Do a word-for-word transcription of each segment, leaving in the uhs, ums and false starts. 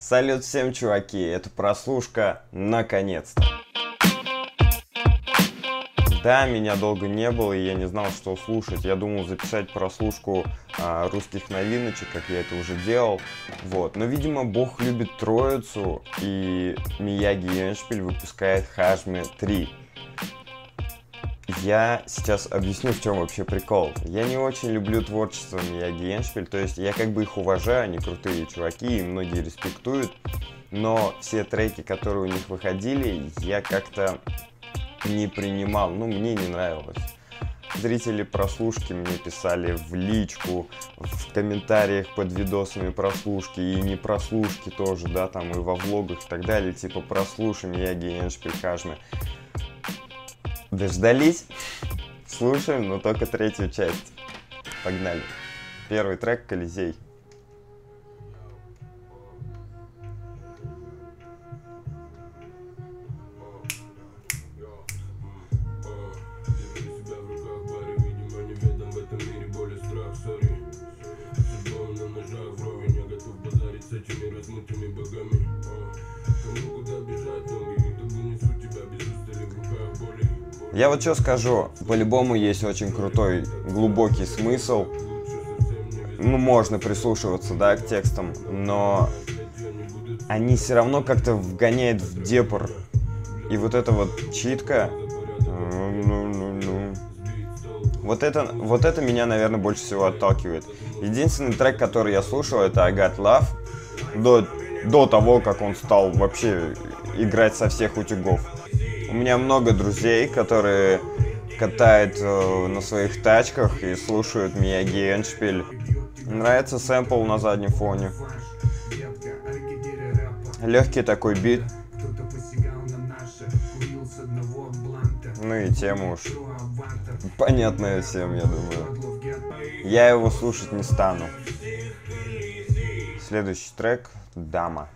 Салют всем, чуваки, это прослушка наконец-то. Да, меня долго не было, и я не знал, что слушать. Я думал записать прослушку а, русских новиночек, как я это уже делал. Вот. Но, видимо, Бог любит троицу, и Мияги и Эндшпиль выпускает Хажме три. Я сейчас объясню, в чем вообще прикол. Я не очень люблю творчество Мияги и Эндшпиль, то есть я как бы их уважаю, они крутые чуваки, и многие респектуют, но все треки, которые у них выходили, я как-то не принимал, ну, мне не нравилось. Зрители прослушки мне писали в личку, в комментариях под видосами прослушки, и не прослушки тоже, да, там и во влогах и так далее, типа прослушай Мияги и Эндшпиль Хажме. Дождались? Слушаем, но только третью часть. Погнали. Первый трек «Колизей». Я вот что скажу, по-любому есть очень крутой, глубокий смысл. Ну, можно прислушиваться, да, к текстам, но они все равно как-то вгоняют в депр. И вот эта вот читка, вот это, вот это меня, наверное, больше всего отталкивает. Единственный трек, который я слушал, это I Got Love, до, до того, как он стал вообще играть со всех утюгов. У меня много друзей, которые катают э, на своих тачках и слушают Мияги и Эндшпиль. Нравится сэмпл на заднем фоне. Легкий такой бит. Ну и тема уж понятная всем, я думаю. Я его слушать не стану. Следующий трек «Дама».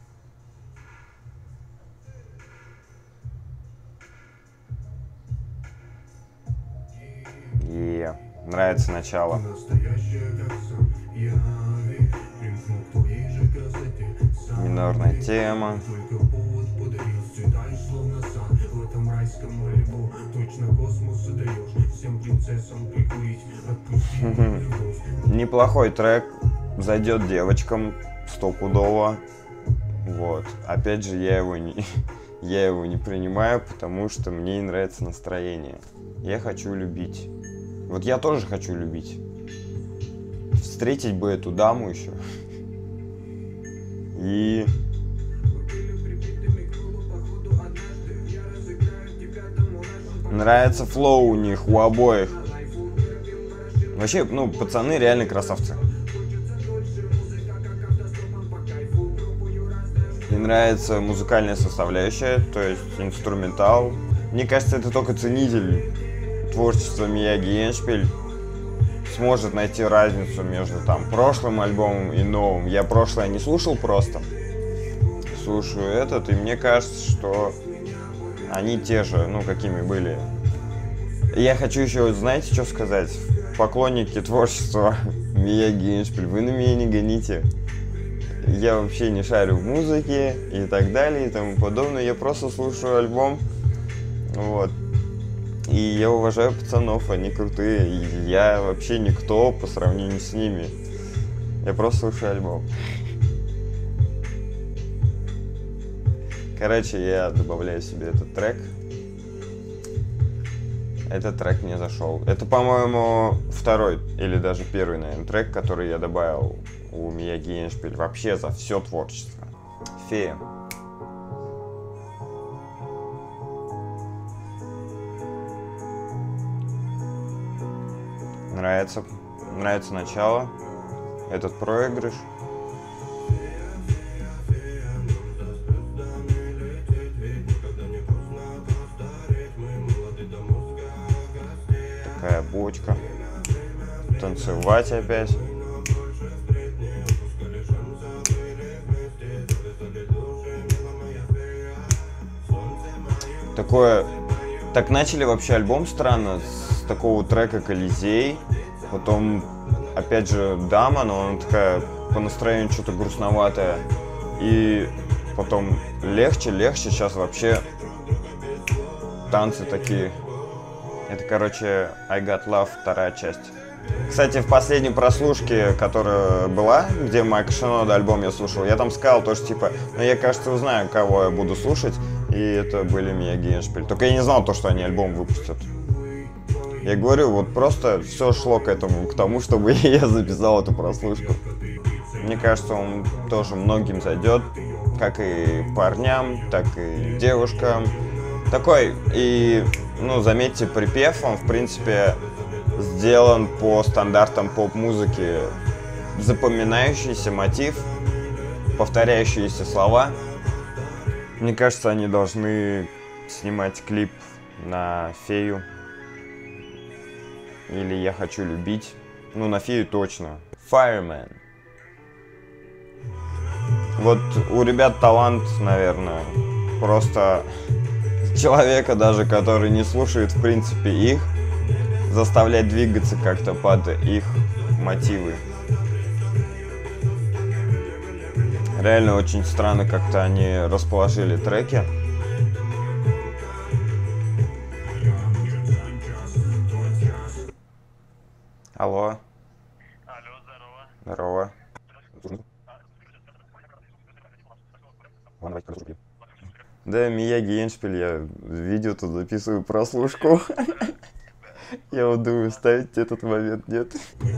И нравится начало. Минорная тема. Неплохой трек, зайдет девочкам стопудово. Вот. Опять же, я его не, я его не принимаю, потому что мне не нравится настроение. Я хочу любить. Вот я тоже хочу любить. Встретить бы эту даму еще. И... Нравится флоу у них, у обоих. Вообще, ну, пацаны реально красавцы. Мне нравится музыкальная составляющая, то есть инструментал. Мне кажется, это только ценитель творчества Мияги и Эндшпиль сможет найти разницу между там прошлым альбомом и новым. Я прошлое не слушал просто. Слушаю этот, и мне кажется, что они те же, ну, какими были. Я хочу еще, знаете, что сказать? Поклонники творчества Мияги и Эндшпиль, вы на меня не гоните. Я вообще не шарю в музыке и так далее и тому подобное. Я просто слушаю альбом. Вот. И я уважаю пацанов, они крутые. И я вообще никто по сравнению с ними. Я просто слушаю альбом. Короче, я добавляю себе этот трек. Этот трек мне зашел. Это, по-моему, второй или даже первый, наверное, трек, который я добавил у Мияги и Эндшпиль вообще за все творчество. Фея. Нравится. Нравится начало. Этот проигрыш. Такая бочка. Танцевать опять. Такое... Так начали вообще альбом странно, с такого трека «Колизей». Потом, опять же, «Дама», но она такая по настроению что-то грустноватая. и потом легче, легче, сейчас вообще танцы такие. Это, короче, I Got Love, вторая часть. Кстати, в последней прослушке, которая была, где Майка Шинода альбом я слушал, я там сказал тоже, типа, ну я, кажется, узнаю, кого я буду слушать, и это были Мияги и Эндшпиль. Только я не знал то, что они альбом выпустят. Я говорю, вот просто все шло к этому, к тому, чтобы я записал эту прослушку. Мне кажется, он тоже многим зайдет, как и парням, так и девушкам. Такой, и, ну, заметьте, припев, он, в принципе, сделан по стандартам поп-музыки. Запоминающийся мотив, повторяющиеся слова. Мне кажется, они должны снимать клип на Фею. Или Я хочу любить. Ну, на Фею точно. Fireman. Вот у ребят талант, наверное. Просто человека даже, который не слушает, в принципе, их, заставлять двигаться как-то под их мотивы. Реально очень странно как-то они расположили треки. Алло. Алло, здорово. Здорово. Да, Мияги и Эндшпиль, я видео тут записываю прослушку. Я вот думаю, ставить этот момент, нет?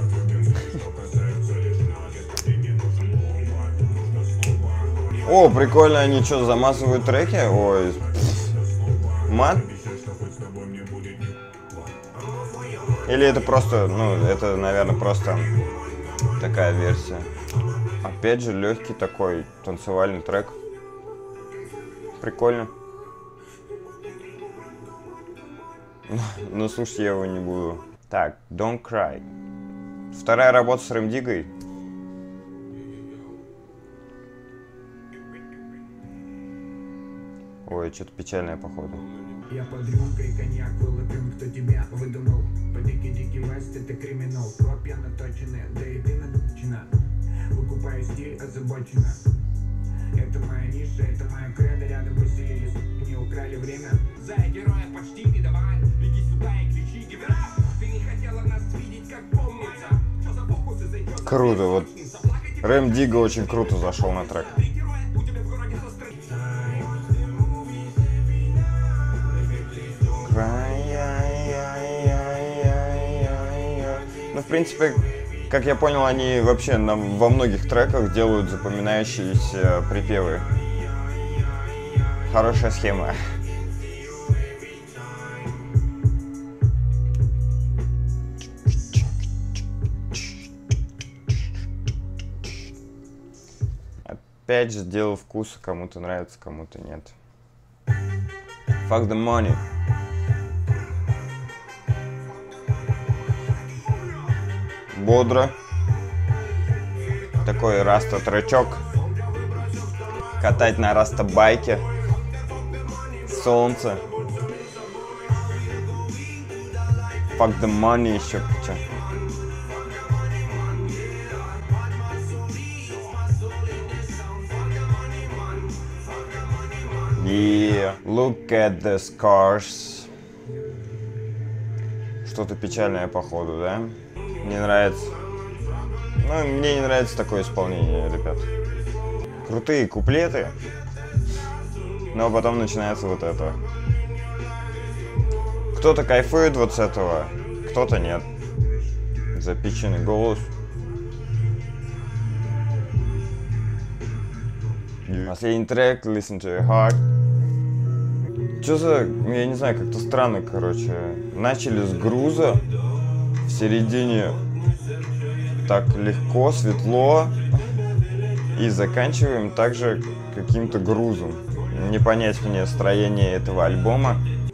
О, прикольно, они что, замазывают треки? Ой, мат? Или это просто, ну, это, наверное, просто такая версия. Опять же, легкий такой танцевальный трек. Прикольно. Но слушать я его не буду. Так, Don't Cry. Вторая работа с Рэм Диггой. Ой, что-то печальное, походу. Я под рюмкой коньяк вылупим, кто тебя выдумал. По-дикий дикий вест это криминал. Копья наточены, да и ты надучена. Выкупаю стиль озабочена. Это моя ниша, это моя кредо. Рядом поселились, не украли время. За героя почти не давай. Беги сюда и кричи, give it up. Ты не хотела нас видеть, как помнится. Что за фокусы, за чё за... Круто, вот Рэм Дигга очень круто зашел на трек. Ну, в принципе, как я понял, они вообще на, во многих треках делают запоминающиеся припевы. Хорошая схема. Опять же, дело вкуса, кому-то нравится, кому-то нет. Fuck the money. Бодро. Такой раста-тречок. Катать на раста-байке. Солнце. Fuck the money еще. Чё? Yeah, look at the scars. Что-то печальное, походу, да? Мне нравится. Ну, мне не нравится такое исполнение, ребят. Крутые куплеты. Но потом начинается вот это. Кто-то кайфует вот с этого, кто-то нет. Запиченный голос. Последний трек, Listen to Your Heart. Чё за... Я не знаю, как-то странно, короче. Начали с груза. В середине так легко, светло. И заканчиваем также каким-то грузом. Не понять мне строение этого альбома.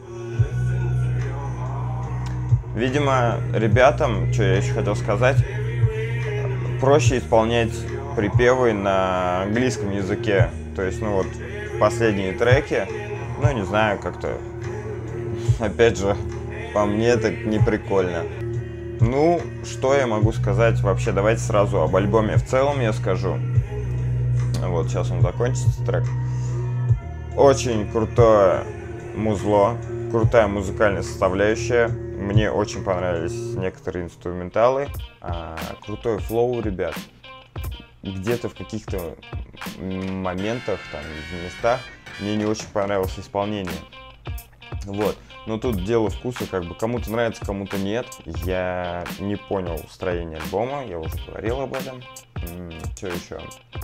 Видимо, ребятам, что я еще хотел сказать, проще исполнять припевы на английском языке. То есть, ну вот, последние треки, ну не знаю, как-то, опять же, по мне это не прикольно. Ну, что я могу сказать вообще, давайте сразу об альбоме в целом я скажу. Вот, сейчас он закончится, трек. Очень крутое музло, крутая музыкальная составляющая. Мне очень понравились некоторые инструменталы. А, крутой флоу, ребят. Где-то в каких-то моментах, там, в местах мне не очень понравилось исполнение. Вот. Но тут дело вкуса, как бы кому-то нравится, кому-то нет. Я не понял строение альбома, я уже говорил об этом. Что еще?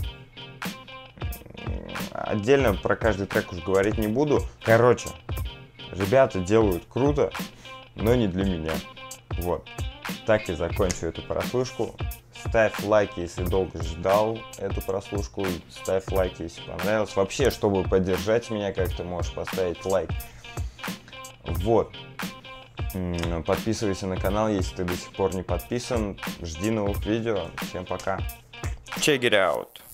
Отдельно про каждый трек уже говорить не буду. Короче, ребята делают круто, но не для меня. Вот. Так и закончу эту прослушку. Ставь лайки, если долго ждал эту прослушку. Ставь лайки, если понравилось. Вообще, чтобы поддержать меня, как ты можешь поставить лайк. Вот. Подписывайся на канал, если ты до сих пор не подписан. Жди новых видео. Всем пока. Check it out.